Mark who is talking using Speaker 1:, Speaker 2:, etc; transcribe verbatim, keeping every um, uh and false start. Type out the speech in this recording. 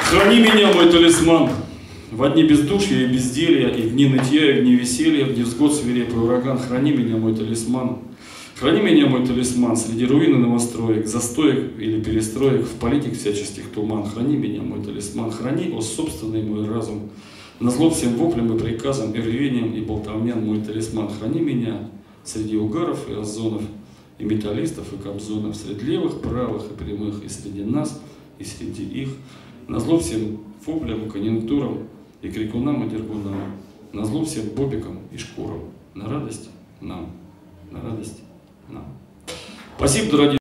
Speaker 1: Храни меня, мой талисман, в дни бездушья и безделья, и в дни нытья, и в дни веселья, в невзгод свирепый ураган. Храни меня, мой талисман. Храни меня, мой талисман, среди руин и новостроек, застоек или перестроек, в политик всяческих туман. Храни меня, мой талисман, храни, о собственный мой разум, назло всем воплям и приказам, и ревением, и болтовням, мой талисман. Храни меня среди угаров и озонов, и металлистов, и кобзонов, среди левых, правых и прямых, и среди нас, и среди их, назло всем воплям и конъюнктурам, и крикунам, и дергунам, назло всем бобикам и шкурам, на радость нам, на радость нам. Спасибо, дорогие.